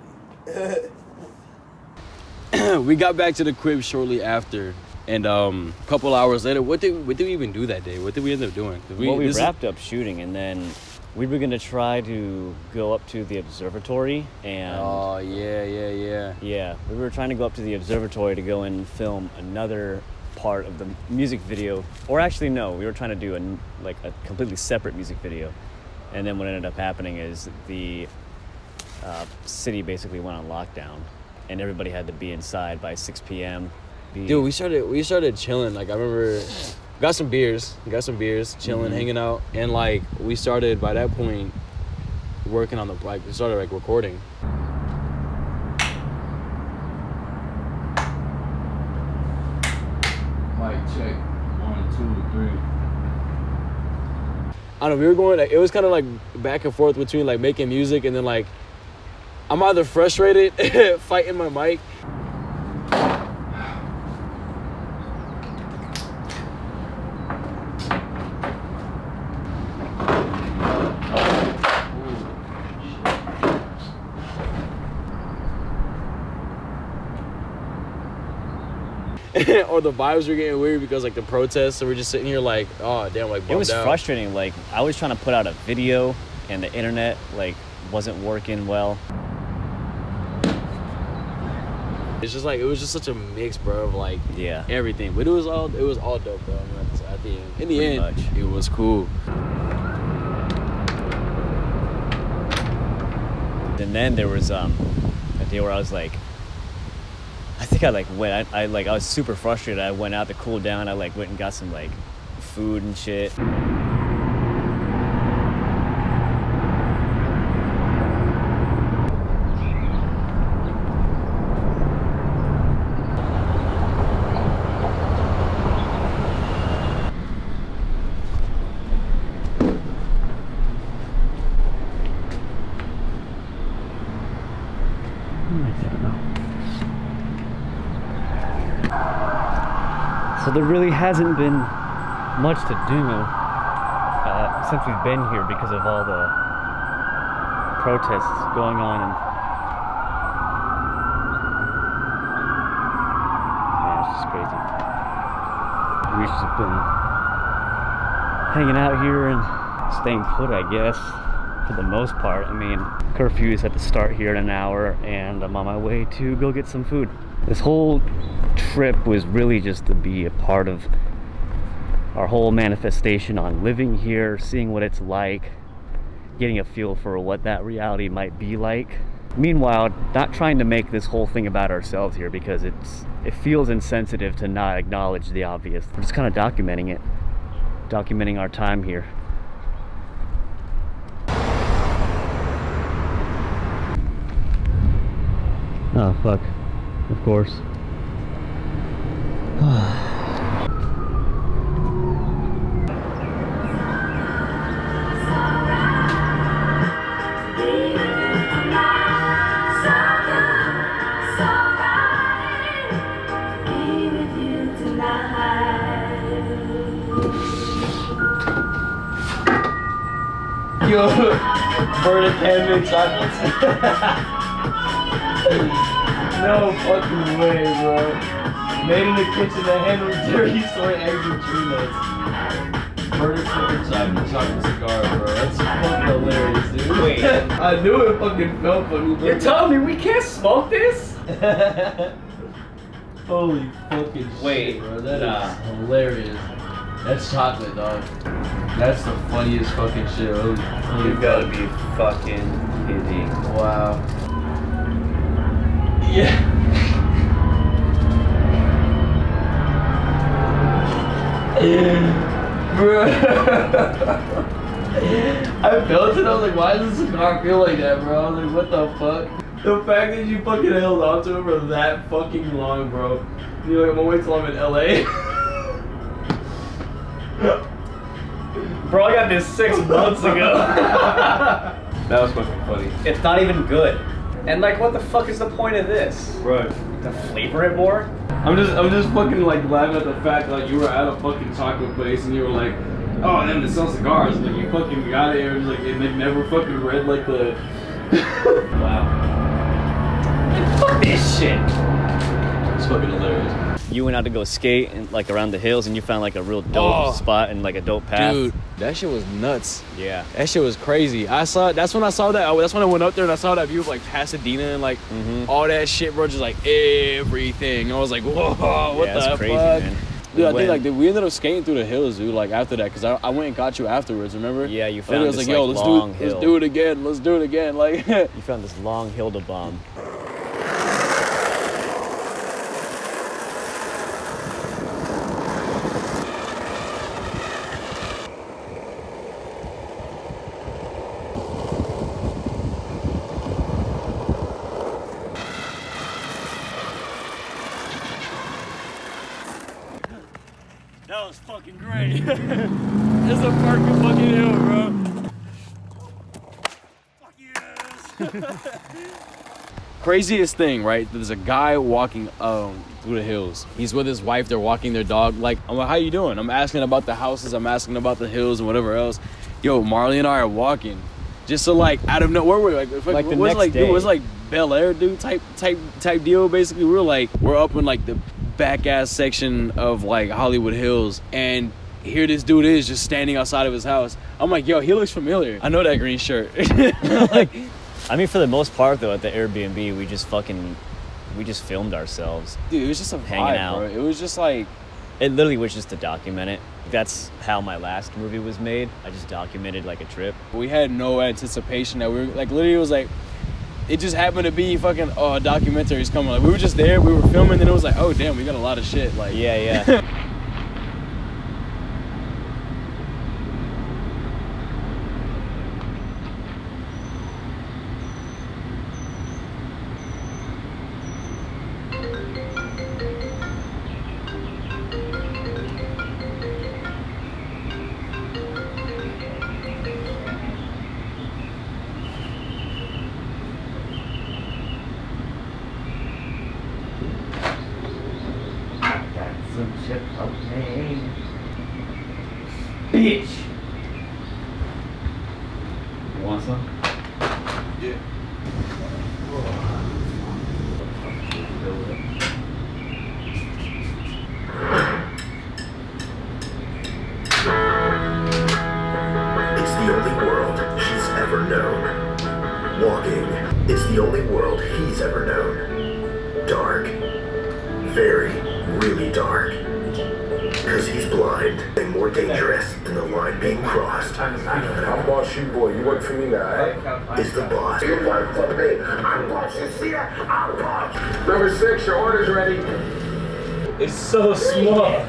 We got back to the crib shortly after, and um, a couple hours later, what did what did we even do that day? What did we end up doing? We, well, we this wrapped up shooting, and then we were gonna try to go up to the observatory, and oh yeah, yeah, yeah, yeah, we were trying to go up to the observatory to go and film another part of the music video, or actually no, we were trying to do a like a completely separate music video, and then what ended up happening is the uh, city basically went on lockdown, and everybody had to be inside by six p m Dude, we started we started chilling. Like I remember, got some beers, got some beers, chilling, Mhm. hanging out, and like we started by that point working on the like we started like recording. Mic check. One, two, three. I don't know, we were going, like, it was kind of like back and forth between like making music and then like, I'm either frustrated, fighting my mic. Or the vibes were getting weird because like the protests, so we're just sitting here like, oh damn, like bummed it was out. frustrating. Like I was trying to put out a video, and the internet like wasn't working well. It's just like it was just such a mix, bro, of like yeah everything. But it was all it was all dope, though. I mean, at the end, in the Pretty end, much. it was cool. And then there was um a day where I was like, I think I like went. I, I like I was super frustrated. I went out to cool down. I like went and got some like food and shit. So there really hasn't been much to do uh, since we've been here because of all the protests going on, and man, it's just crazy. We've just been hanging out here and staying put, I guess, for the most part. I mean, curfew is at the start here in an hour, and I'm on my way to go get some food. This whole trip was really just to be a part of our whole manifestation on living here, seeing what it's like, getting a feel for what that reality might be like. Meanwhile, not trying to make this whole thing about ourselves here, because it's it feels insensitive to not acknowledge the obvious. We're just kind of documenting it, documenting our time here. Oh fuck, of course. Yo, burning handmade chocolates. No fucking way, bro. Made in the kitchen that handles dirty soy eggs and tree nuts. Burning fucking chocolate, chocolate cigar, bro. That's fucking hilarious, dude. Wait. I knew it fucking felt funny, bro. You're telling me we can't smoke this? Holy fucking Wait, shit, bro. That nah. is hilarious. That's chocolate, dog. That's the funniest fucking shit. Holy, holy You gotta be fucking kidding. Wow. Yeah. Bro. I felt it. I was like, why does this cigar feel like that, bro? I was like, what the fuck? The fact that you fucking held on to it for that fucking long, bro. You're like, I'm gonna wait till I'm in L A. Bro, I got this six months ago. That was fucking funny. It's not even good. And like, what the fuck is the point of this? Right. To flavor it more? I'm just, I'm just fucking like laughing at the fact like you were at a fucking chocolate place and you were like, oh, them to sell cigars. And, like you fucking got it and like, and they never fucking read like the. Wow. Man, fuck this shit. It's fucking hilarious. You went out to go skate and like around the hills, and you found like a real dope Oh. spot and like a dope path. Dude, that shit was nuts. Yeah. That shit was crazy. I saw, that's when I saw that, that's when I went up there and I saw that view of like Pasadena and like Mm-hmm. all that shit, bro, just like everything. I was like, whoa, what Yeah, the that's crazy, fuck? man. Dude, I When- think like dude, we ended up skating through the hills, dude, like after that, because I, I went and got you afterwards, remember? Yeah, you I found was this like, yo, like, let's long do it, hill. let's do it again, let's do it again, like. You found this long hill to bomb. That was fucking great. It's a perfect fucking hill, bro. Craziest thing, right? There's a guy walking um through the hills. He's with his wife. They're walking their dog. Like, I'm like, how you doing? I'm asking about the houses. I'm asking about the hills and whatever else. Yo, Marley and I are walking, just so like out of nowhere, we're like, Like the it was next like, dude, day. it was like Bel Air, dude, type type type deal. Basically, we we're like, we're up in like the back ass section of like Hollywood Hills, and here this dude is just standing outside of his house. I'm like, yo, he looks familiar. I know that green shirt. Like, I mean, for the most part though, at the Airbnb, we just fucking, we just filmed ourselves. dude, it was just a Hanging vibe, out. bro. It was just like, It literally was just to document it. That's how my last movie was made. I just documented like a trip. we had no anticipation that we were like, literally, it was like, it just happened to be fucking, oh, a documentary's coming. Like, we were just there, we were filming, and it was like, oh, damn, we got a lot of shit. Like, Yeah, yeah. Some Chipotle. Bitch. You want some? Yeah. It's the only world she's ever known. Walking is the only world he's ever known. Dark. Very, really dark. Because he's blind and more dangerous than the line being crossed. I'm boss you, boy. You work for me now, right? Is the boss. You work for me. I'm boss. You see that? I'm boss. Number six, your order's ready. It's so small.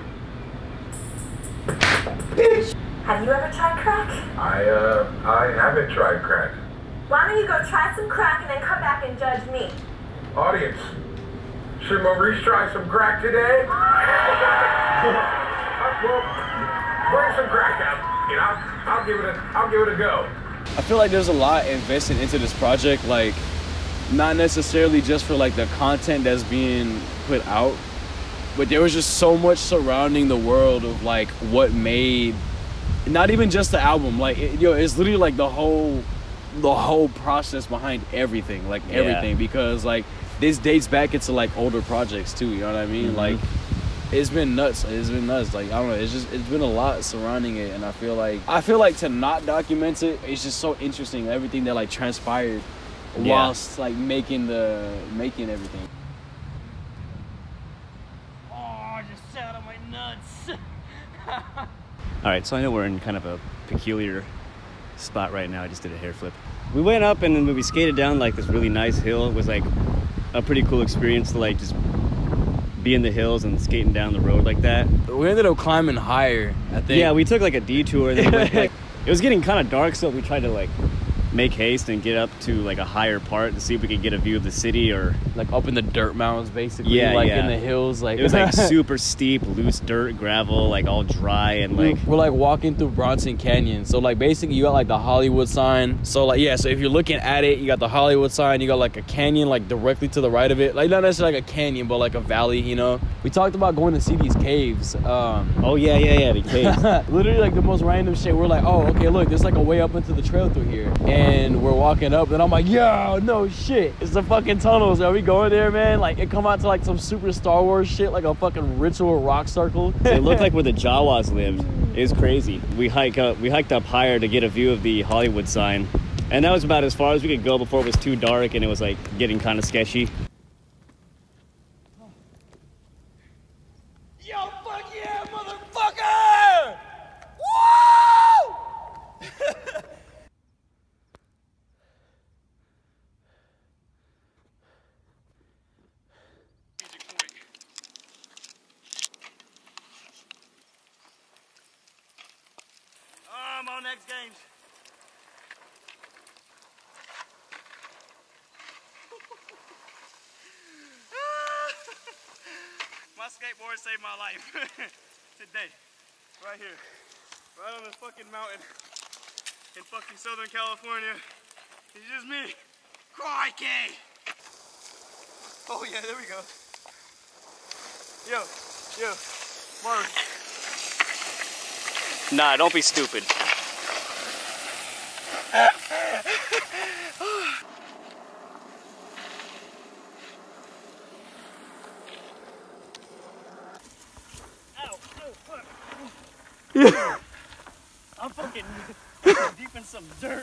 Bitch. Have you ever tried crack? I, uh, I haven't tried crack. Why don't you go try some crack and then come back and judge me? Audience, should Maurice try some crack today? Uh, well, bring some crack out. You know, I'll give it a, I'll give it a go. I feel like there's a lot invested into this project, like, not necessarily just for like the content that's being put out, but there was just so much surrounding the world of like what made not even just the album. Like, it, yo, it's literally like the whole, the whole process behind everything. Like Yeah. everything, because like this dates back into like older projects too. You know what I mean? Mm-hmm. Like, it's been nuts. It's been nuts. Like, I don't know. It's just it's been a lot surrounding it, and I feel like I feel like to not document it, it's just so interesting. Everything that like transpired Yeah. whilst like making the making everything. Oh, just out of my nuts. All right, so I know we're in kind of a peculiar spot right now. I just did a hair flip. We went up and then we skated down like this really nice hill. It was like a pretty cool experience to like just be in the hills and skating down the road like that. We ended up climbing higher, I think. Yeah, we took like a detour. Then we went, like, it was getting kind of dark, so we tried to like make haste and get up to like a higher part to see if we could get a view of the city, or like up in the dirt mountains, basically. Yeah, like yeah. in the hills. Like it was like super steep, loose dirt, gravel, like all dry and like. We're like walking through Bronson Canyon. So like basically you got like the Hollywood sign. So like yeah, so if you're looking at it, you got the Hollywood sign. You got like a canyon like directly to the right of it. Like not necessarily like a canyon, but like a valley. You know. We talked about going to see these caves. Um, oh yeah, yeah, yeah, the caves. Literally like the most random shit. We're like, oh okay, look, there's like a way up into the trail through here, and we're walking up, and I'm like, yo, no shit, it's the fucking tunnels. Are we going there, man? Like it come out to like some super Star Wars shit, like a fucking ritual rock circle. It looked like where the Jawas lived. It was crazy. We hike up, we hiked up higher to get a view of the Hollywood sign, and that was about as far as we could go before it was too dark and it was like getting kind of sketchy. Yo, fuck yeah, motherfucker! Woo! I'm on X Games. My skateboard saved my life today, right here, right on this fucking mountain in fucking Southern California. It's just me. Crikey! Oh yeah, there we go. Yo, yo, Mark. Nah, don't be stupid. I'm fucking deep in some dirt.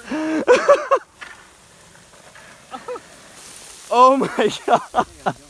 Oh my god.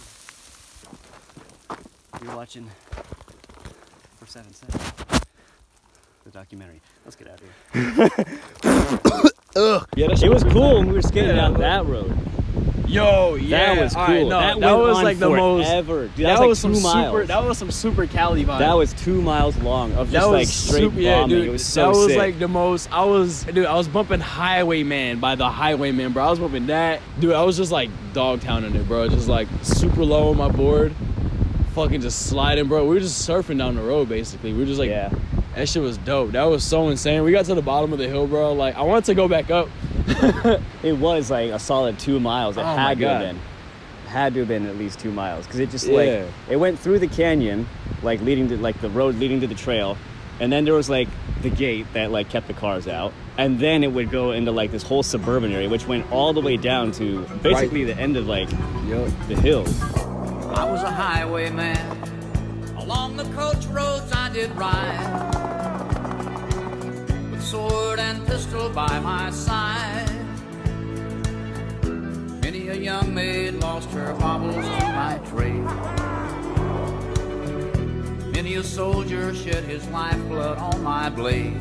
You're watching for seven seven. The documentary. Let's get out of here. Ugh. Yeah, it was cool when we were skating down that road. Yo, yeah, that was cool. All right, no, that, that went was on like the most. forever. Dude, that that, was, was like some two miles. super. That was some super Cali vibe. That was two miles long of just that like was straight super, bombing. yeah, dude, it was so that was sick. like the most. I was, dude. I was bumping Highwayman by the Highwayman, bro. I was bumping that, dude. I was just like dogtowning it, bro. Just like super low on my board, fucking just sliding, bro. We were just surfing down the road, basically. We were just like, yeah. That shit was dope. That was so insane. We got to the bottom of the hill, bro. Like I wanted to go back up. It was like a solid two miles. It Oh my had to God. have been. Had to have been at least two miles because it just Yeah. like it went through the canyon, like leading to like the road leading to the trail, and then there was like the gate that like kept the cars out, and then it would go into like this whole suburban area, which went all the way down to basically the end of like Yep. the hills. I was a highwayman. Along the coach roads I did ride, with sword and pistol by my side. Many a young maid lost her baubles to my trade. Many a soldier shed his lifeblood on my blade.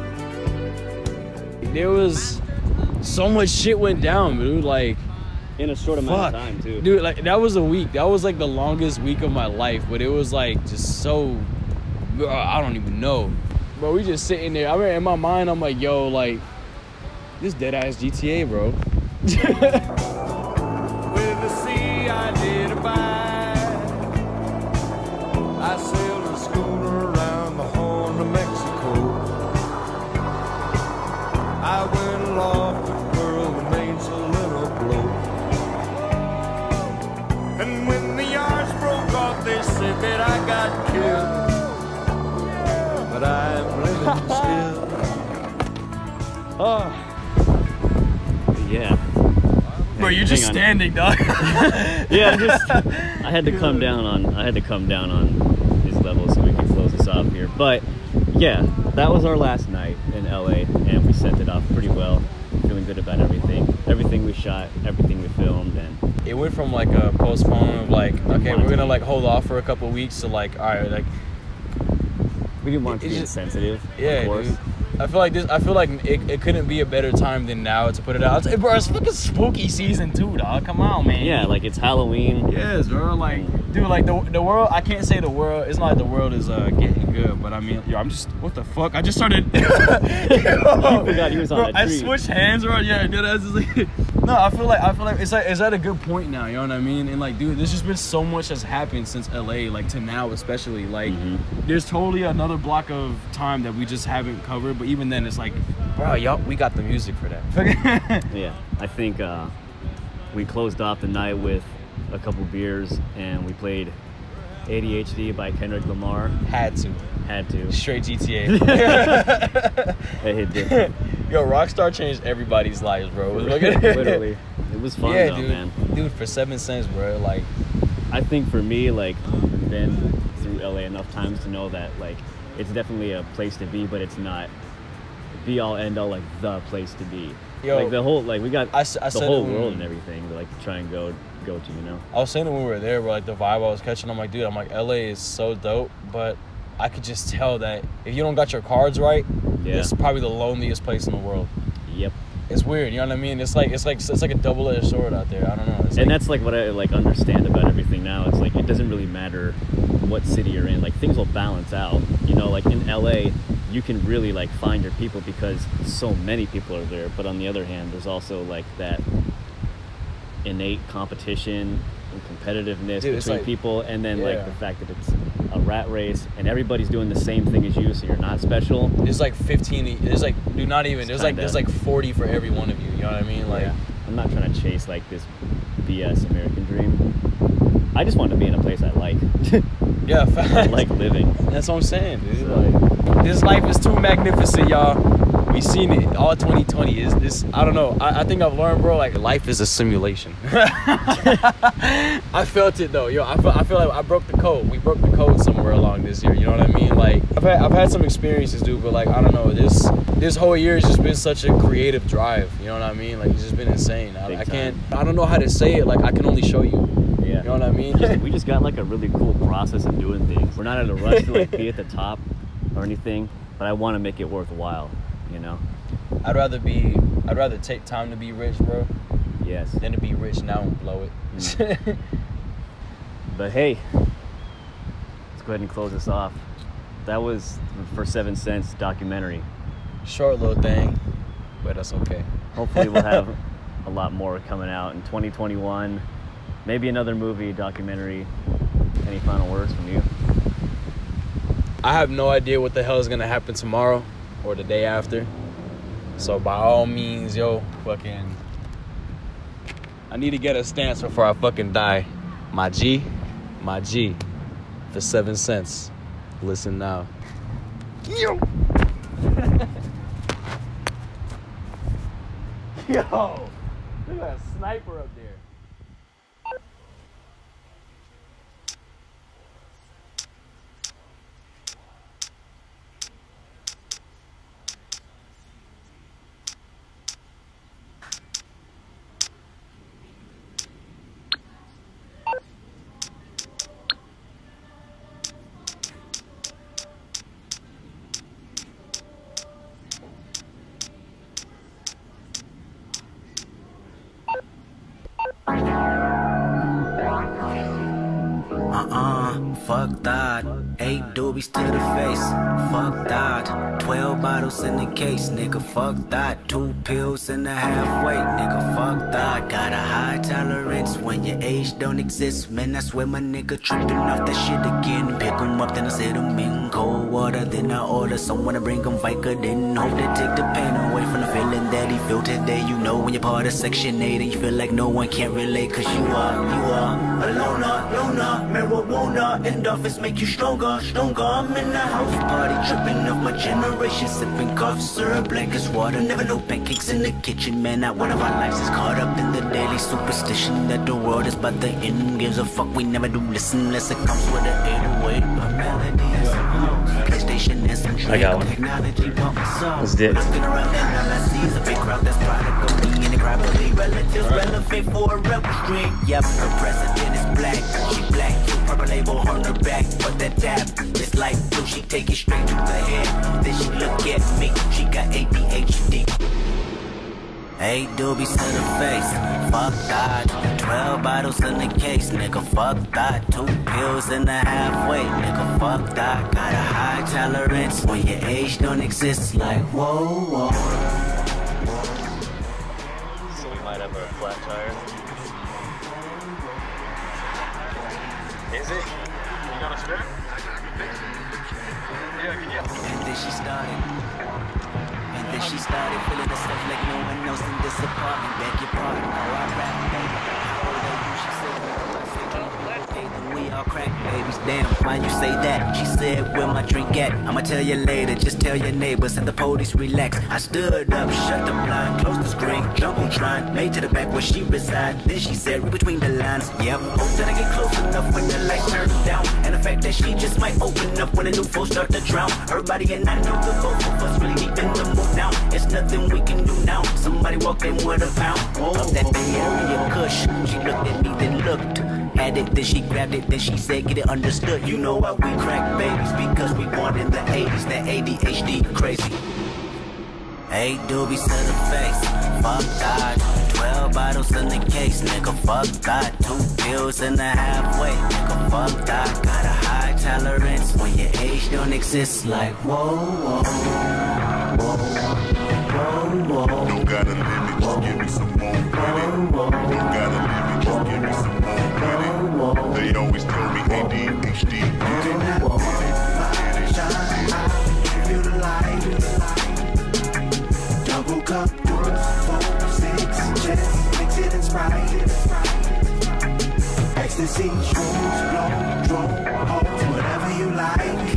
There was so much shit went down, dude. Like in a short amount fuck. of time too. Dude, like that was a week. That was like the longest week of my life, but it was like just so. I don't even know, bro. We just sitting there. I mean, in my mind, I'm like, yo, like this dead ass G T A, bro. With the sea I did abide. I sailed a schooner around the Horn of Mexico. I went aloft to furl the mainsail in a blow. And when the yards broke off, they said that I got killed. But I'm living still. Oh. Yeah. Bro, you're just Hang on. standing, dog. Yeah, I'm just. I had to come down on. I had to come down on these levels so we can close this off here. But yeah, that was our last night in L A, and we sent it off pretty well. Feeling good about everything, everything we shot, everything we filmed, and it went from like a postponement of like, okay, we're gonna like hold off for a couple of weeks to like, all right, like we didn't want to it be just, insensitive. Yeah, of course. Dude. I feel like this. I feel like it, it couldn't be a better time than now to put it out. It's, bro, it's fucking spooky season too, dog. Come on, man. Yeah, like it's Halloween. Yes, bro. Like, dude, like the the world. I can't say the world. It's not like the world is uh, getting good, but I mean, yo, I'm just. What the fuck? I just started. Yo, I forgot he was on bro, a I tree. switched hands, bro. Yeah, dude. That's just like. No, I feel like I feel like it's like it's at a good point now. You know what I mean? And like, dude, there's just been so much that's happened since L A, like to now especially. Like, mm-hmm. there's totally another block of time that we just haven't covered. But even then, it's like, bro, y'all, we got the music for that. Yeah, I think uh, we closed off the night with a couple beers and we played A D H D by Kendrick Lamar. Had to. Had to. Straight G T A. It hit different. Yo, Rockstar changed everybody's lives, bro. Literally. It was fun yeah, though, dude. man. Dude, for seven cents, bro, like. I think for me, like, been through L A enough times to know that, like, it's definitely a place to be, but it's not be all end all, like, the place to be. Yo, like, the whole, like, we got I, I the said whole when, world and everything to, like, try and go go to, you know? I was saying that when we were there, bro, like, the vibe I was catching, I'm like, dude, I'm like, L A is so dope, but I could just tell that if you don't got your cards right, yeah. it's probably the loneliest place in the world. Yep. It's weird, you know what I mean? It's like it's like it's like a double-edged sword out there. I don't know. It's and like, that's like what I like understand about everything now. It's like it doesn't really matter what city you're in. Like things will balance out. You know, like in L A, you can really like find your people because so many people are there. But on the other hand, there's also like that innate competition and competitiveness Dude, between like, people, and then yeah. like the fact that it's a rat race and everybody's doing the same thing as you, so you're not special. There's like fifteen. There's like, dude, not even. There's like there's like forty for every one of you. You know what I mean? Like, yeah. I'm not trying to chase like this B S American dream. I just want to be in a place I like. Yeah, I like living. That's what I'm saying, dude. Like, this life is too magnificent, y'all. We seen it all twenty twenty. Is this? I don't know. I, I think I've learned, bro. Like life is a simulation. I felt it though, yo. I feel, I feel like I broke the code. We broke the code somewhere along this year. You know what I mean? Like I've had I've had some experiences, dude. But like I don't know. This this whole year has just been such a creative drive. You know what I mean? Like it's just been insane. I, I can't. I don't know how to say it. Like I can only show you. Yeah. You know what I mean? Just, we just got like a really cool process of doing things. We're not in a rush to like be at the top or anything, but I want to make it worthwhile. You know, I'd rather be, I'd rather take time to be rich, bro. Yes. Than to be rich now and blow it. Mm. But hey, let's go ahead and close this off. That was For Seven Cents documentary. Short little thing, but that's okay. Hopefully we'll have a lot more coming out in twenty twenty-one. Maybe another movie, documentary. Any final words from you? I have no idea what the hell is gonna happen tomorrow or the day after. So by all means, yo, fucking, I need to get a stance before I fucking die. My G, my G, For Seven Cents. Listen now. Yo. Yo, look at that sniper up there. Uh-uh, fuck that. Eight doobies to the face, fuck that. Twelve bottles in the case, nigga, fuck that. Two pills in the halfway, nigga, fuck that. Got a high tolerance when your age don't exist. Man, I swear my nigga tripping off that shit again. Pick 'em up, then I set 'em in cold water. Then I order someone to bring 'em Vicodin. Hope they take the pain away from the feeling that he feel today. You know when you're part of Section eight and you feel like no one can relate. Cause you are, you are a loner, loner, marijuana. Endorphins make you stronger. stronger, I'm in the house party, tripping off my generation, sipping cough syrup, blankets, water, never no pancakes in the kitchen, man, not one of our lives is caught up in the daily superstition that the world is about the end, gives a fuck, we never do listen unless it comes with an eight oh eight, a melody and some house, PlayStation and some I got one. technology, bump my song. Let's do it. Looking around and all I see is a big crowd that's product of me and the crowd believe relatives relevant for a rebel stream. Yep, her president is black, she black, purple label on her back, but that tab is like blue, she take it straight to the head, then she look at me, she got A D H D. Eight doobies to the face, fuck that. Twelve bottles in the case, nigga, fuck that. Two pills in the halfway, nigga, fuck that. Got a high tolerance when your age don't exist, like whoa, whoa. So we might have a flat tire. Is it? You got a spare? Yeah, can you? And then she started. And then she started feeling herself like no one else in this apartment. Beg your pardon, how I rap, baby. How old are you? She said, I said, okay, then we all crack babies. Damn, why you say that? She said, where my drink at? I'ma tell you later, just tell your neighbors and the police relax. I stood up, shut the blind, closed the screen, jumbotron, made to the back where she reside. Then she said, read between the lines, yep. Hope that I get close enough when the lights turn down. And the fact that she just might open up when the new folks start to drown. Her body and I know the both of us really deep in the mood now. It's nothing we can do now. Somebody walked in with a pound of that Bay Area Kush. She looked at me, then looked at it, then she grabbed it, then she said, get it understood. You know why we crack babies, because we born in the eighties, that A D H D crazy. Eight doobies to the face, fuck that. Twelve bottles in the case, nigga, fuck that. Two pills in the halfway, nigga, fuck that. Got a high tolerance when your age don't exist, like whoa, whoa, whoa, whoa, whoa. Don't gotta limit, just give me some more credit. Don't gotta limit, just give me some more credit. They always tell me A D H D, get it? Feel the light. Double cup, four, six, just mix it and Sprite. Ecstasy, shrooms, blow, drone, hoes, whatever you like.